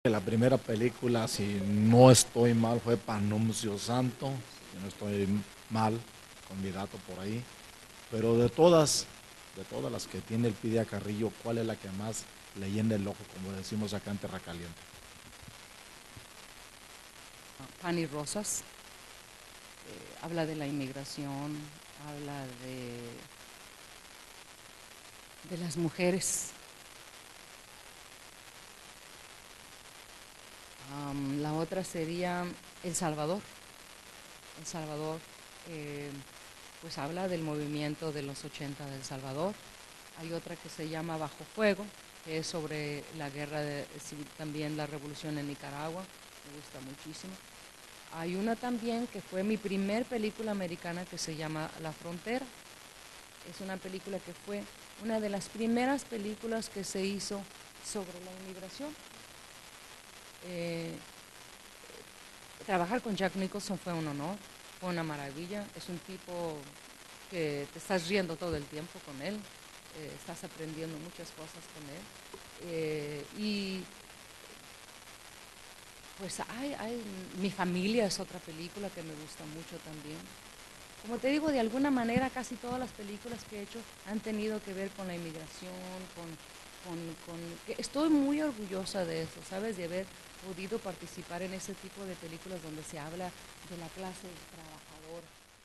La primera película, si no estoy mal, fue Panuncio Santo, si no estoy mal, con mi dato por ahí. Pero de todas las que tiene el Pidia Carrillo, ¿cuál es la que más le llena el ojo, como decimos acá en Tierra Caliente? Pan y Rosas, habla de la inmigración, habla de las mujeres. La otra sería El Salvador. El Salvador, pues habla del movimiento de los 80 de El Salvador. Hay otra que se llama Bajo Fuego, que es sobre la guerra, también la revolución en Nicaragua, me gusta muchísimo. Hay una también que fue mi primer película americana que se llama La Frontera. Es una película que fue una de las primeras películas que se hizo sobre la inmigración. Trabajar con Jack Nicholson fue un honor, fue una maravilla. Es un tipo que te estás riendo todo el tiempo con él, estás aprendiendo muchas cosas con él. Y pues Mi Familia es otra película que me gusta mucho también. Como te digo, de alguna manera casi todas las películas que he hecho han tenido que ver con la inmigración, estoy muy orgullosa de eso, ¿sabes? De haber podido participar en ese tipo de películas donde se habla de la clase trabajadora.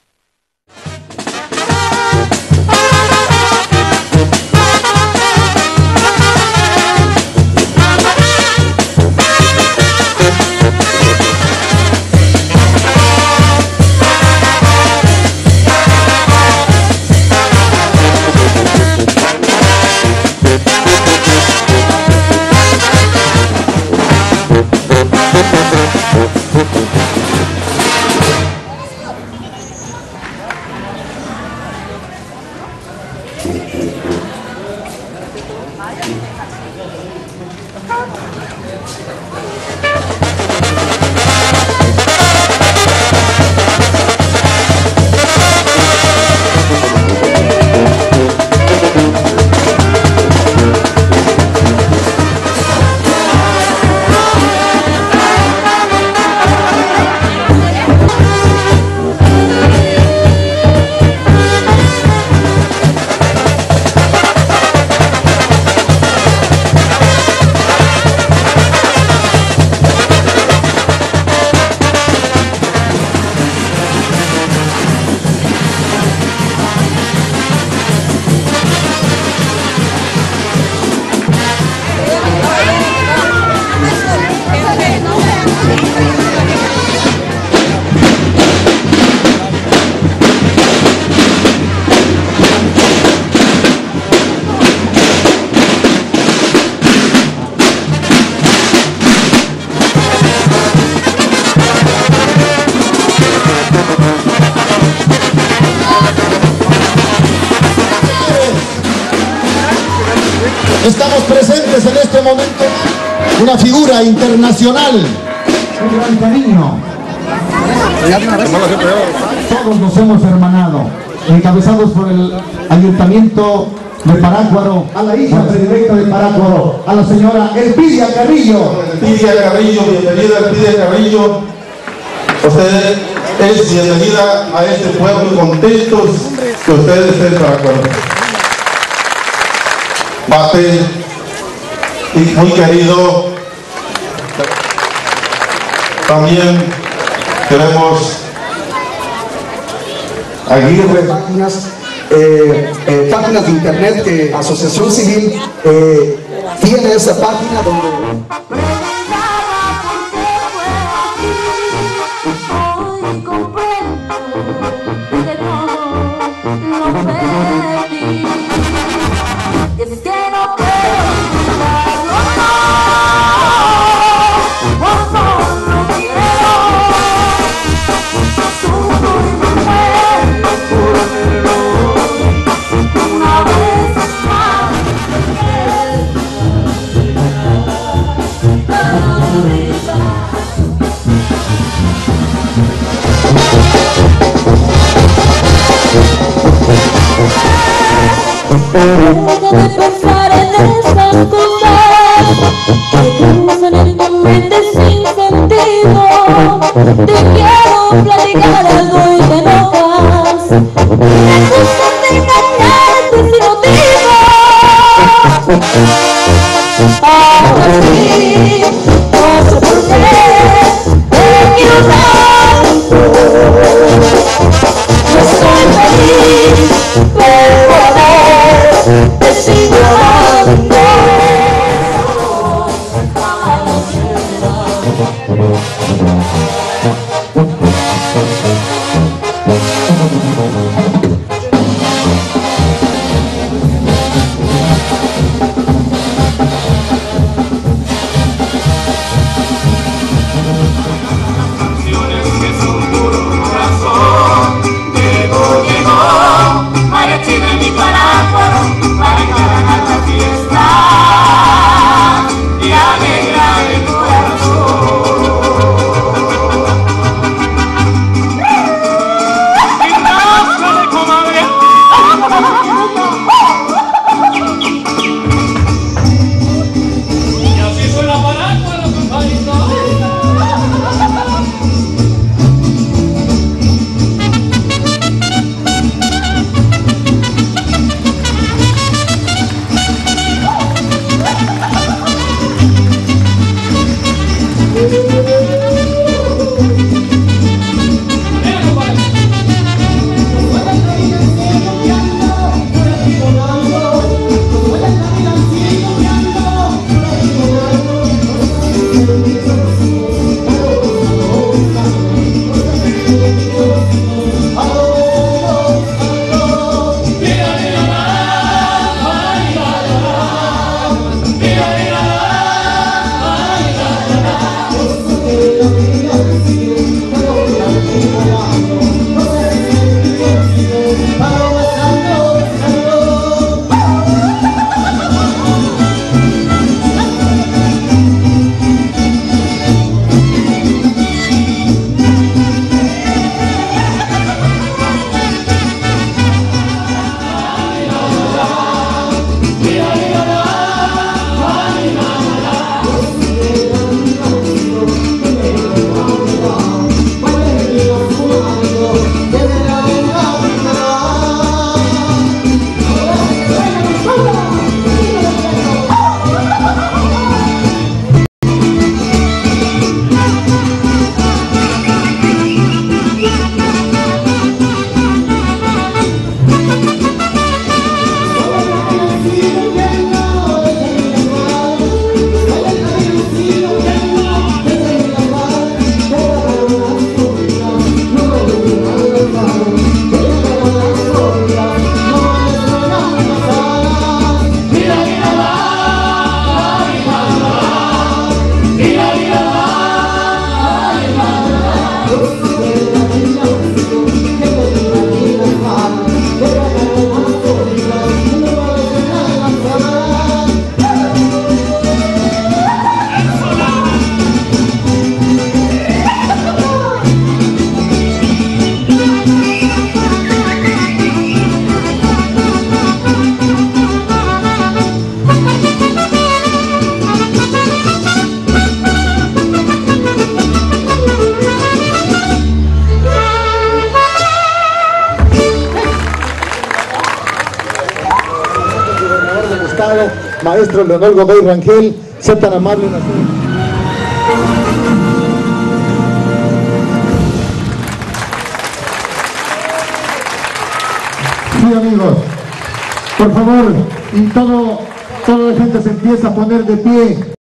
Estamos presentes en este momento, una figura internacional, un gran cariño. Todos nos hemos hermanado, encabezados por el Ayuntamiento de Parácuaro, a la hija predilecta de Parácuaro, a la señora Elpidia Carrillo. Elpidia Carrillo, bienvenida Elpidia Carrillo. Usted es bienvenida a este pueblo, contentos que ustedes estén en Parácuaro. Bate, y muy querido, también queremos Aguirre, páginas de internet que Asociación Civil tiene esa página donde... Dejo de pensar en esa tumba que tú mente sin sentido. Te quiero platicar algo y te enojas. Me acusas de engañarte sin motivo. Ahora sí, no sé por qué te quiero tanto. No soy feliz, pero amor te sigo amando. Maestro Leonel Godoy Rangel, sea tan amable en hacer. Sí, amigos, por favor, y toda la gente se empieza a poner de pie.